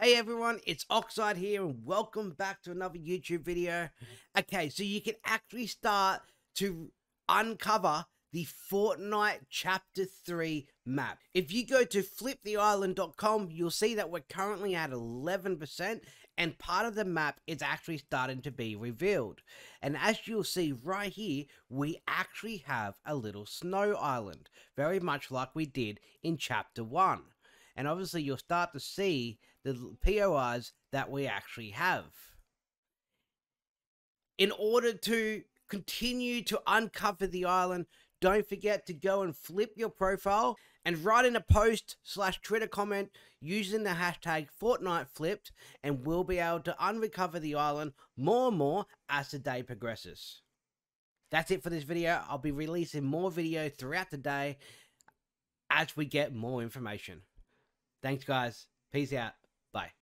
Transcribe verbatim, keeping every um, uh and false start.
Hey everyone, it's Oxide here and welcome back to another YouTube video. Okay, so you can actually start to uncover the Fortnite Chapter three map. If you go to flip the island dot com, you'll see that we're currently at eleven percent and part of the map is actually starting to be revealed. And as you'll see right here, we actually have a little snow island, very much like we did in Chapter one. And obviously you'll start to see the P O Is that we actually have. In order to continue to uncover the island, don't forget to go and flip your profile and write in a post slash Twitter comment using the hashtag Fortnite Flipped, and we'll be able to uncover the island more and more as the day progresses. That's it for this video. I'll be releasing more videos throughout the day as we get more information. Thanks guys. Peace out. Bye.